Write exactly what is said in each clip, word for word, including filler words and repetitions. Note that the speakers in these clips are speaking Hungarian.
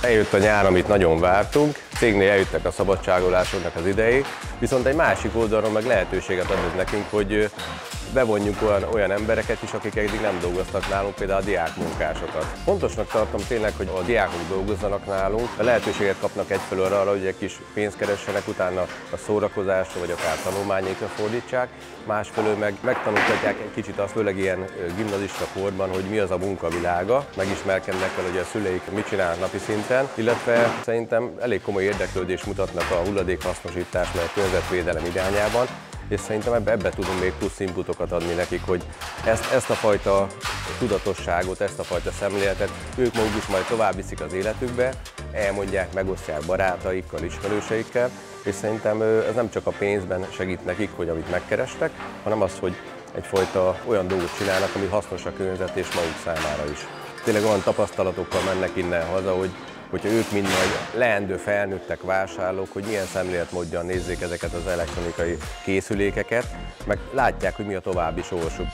Eljött a nyár, amit nagyon vártunk, cégnél eljöttek a szabadságolásoknak az idejé, viszont egy másik oldalról meg lehetőséget adott nekünk, hogy bevonjuk olyan, olyan embereket is, akik eddig nem dolgoztak nálunk, például a diákmunkásokat. Fontosnak tartom tényleg, hogy a diákok dolgozzanak nálunk, a lehetőséget kapnak egyfelől arra, hogy egy kis pénzt keressenek, utána a szórakozásra vagy akár tanulmányaikra fordítsák, másfelől meg megtanultatják egy kicsit azt, főleg ilyen gimnazista korban, hogy mi az a munkavilága, megismerkednek el, hogy a szüleik mit csinálnak napi szinten, illetve szerintem elég komoly érdeklődést mutatnak a hulladékhasznosítás, meg a környezetvédelem irányában, és szerintem ebbe, ebbe tudunk még plusz inputokat adni nekik, hogy ezt, ezt a fajta tudatosságot, ezt a fajta szemléletet ők maguk is majd tovább viszik az életükbe, elmondják, megosztják barátaikkal, ismerőseikkel, és szerintem ez nem csak a pénzben segít nekik, hogy amit megkerestek, hanem az, hogy egyfajta olyan dolgot csinálnak, ami hasznos a környezet és maguk számára is. Tényleg olyan tapasztalatokkal mennek innen haza, hogy hogyha ők mind majd leendő felnőttek vásárlók, hogy milyen szemléletmódjan nézzék ezeket az elektronikai készülékeket, meg látják, hogy mi a további sorsuk.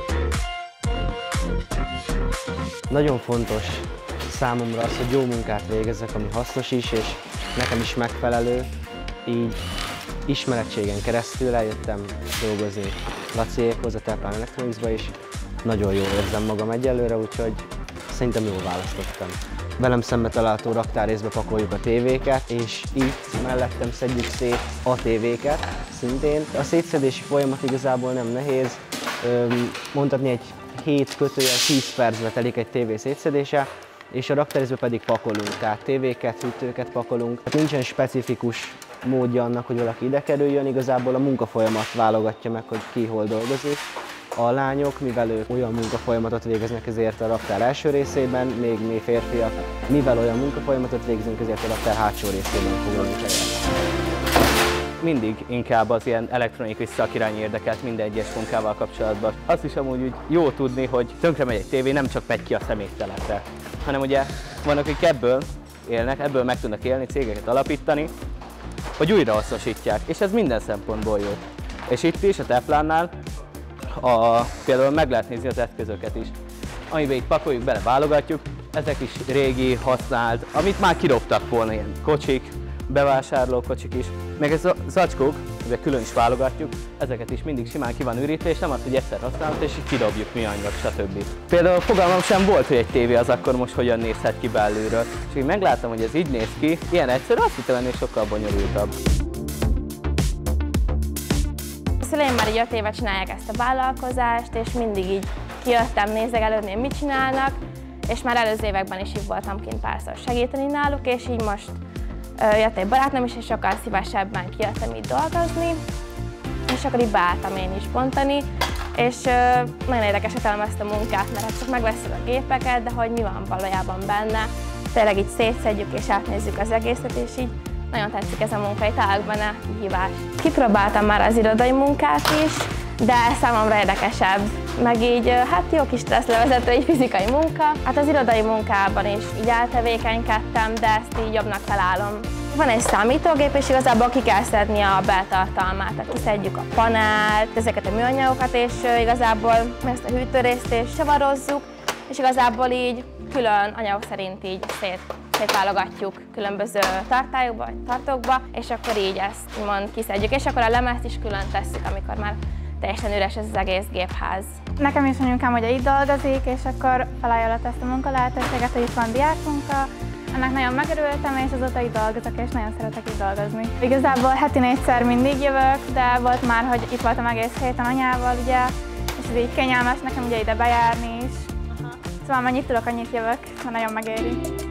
Nagyon fontos számomra az, hogy jó munkát végezzek, ami hasznos is, és nekem is megfelelő. Így ismerettségen keresztül eljöttem dolgozni Laciékhoz, a Teplan Electronicsba is. Nagyon jól érzem magam egyelőre, úgyhogy szerintem jól választottam. Velem szembe található raktárrészbe pakoljuk a tévéket, és itt mellettem szedjük szét a tévéket szintén. A szétszedési folyamat igazából nem nehéz. Mondhatni egy hét kötőjel tíz percbe telik egy tévé szétszedése, és a raktárrészbe pedig pakolunk, tehát tévéket, hűtőket pakolunk. Nincsen specifikus módja annak, hogy valaki ide kerüljön, igazából a munkafolyamat válogatja meg, hogy ki hol dolgozik. A lányok, mivel ők olyan munkafolyamatot végeznek, ezért a raktár első részében, még mi férfiak, mivel olyan munkafolyamatot végzünk, ezért a raktár hátsó részében foglalunk helyet. Mindig inkább az ilyen elektronikai szakirány érdekelt minden egyes munkával kapcsolatban. Azt is amúgy úgy jó tudni, hogy tönkre megy egy tévé, nem csak megy ki a szeméttelepre, hanem ugye vannak, akik ebből élnek, ebből meg tudnak élni, cégeket alapítani, hogy újrahasznosítják, és ez minden szempontból jó. És itt is, a Teplánnál, A, például meg lehet nézni az eszközöket is, amiben itt pakoljuk bele, válogatjuk, ezek is régi, használt, amit már kidobtak volna, ilyen kocsik, bevásárlókocsik is, meg ez a zacskók, amiben külön is válogatjuk, ezeket is mindig simán ki van ürítve, és nem az, hogy egyszer használod, és így kidobjuk műanyag, stb. Például fogalmam sem volt, hogy egy tévé az akkor most hogyan nézhet ki belülről, és így megláttam, hogy ez így néz ki, ilyen egyszerű, azt hittem ennél sokkal bonyolultabb. A szüleim már így öt éve csinálják ezt a vállalkozást, és mindig így kijöttem nézegelődni, mit csinálnak, és már előző években is így voltam kint párszor segíteni náluk, és így most ö, jött egy barátnőm is, és sokkal szívesebben kijöttem így dolgozni, és akkor így beálltam én is bontani, és ö, nagyon érdekesen találom ezt a munkát, mert hát csak megveszünk a gépeket, de hogy mi van valójában benne, tényleg így szétszedjük és átnézzük az egészet, és így nagyon tetszik ez a munka, itt állok benne kihívás. Kipróbáltam már az irodai munkát is, de számomra érdekesebb, meg így hát jó kis stresszlevezető, egy fizikai munka. Hát az irodai munkában is így eltevékenykedtem, de ezt így jobbnak találom. Van egy számítógép, és igazából ki kell szedni a beltartalmát, tehát kiszedjük a panelt, ezeket a műanyagokat, és igazából ezt a hűtőrészt és csavarozzuk, és igazából így külön anyagok szerint így szét. szétválogatjuk különböző tartályokba, vagy tartókba, és akkor így ezt úgymond kiszedjük, és akkor a lemezt is külön tesszük, amikor már teljesen üres ez az egész gépház. Nekem is anyukám ugye itt dolgozik, és akkor felajánlott ezt a munkalehetőséget, hogy itt van diákmunka. Ennek nagyon megörültem, és azóta itt dolgozok, és nagyon szeretek itt dolgozni. Igazából heti négyszer mindig jövök, de volt már, hogy itt voltam egész héten anyával, ugye, és ez így kényelmes nekem ugye ide bejárni is. Szóval mennyit tudok, annyit jövök, mert nagyon megéri.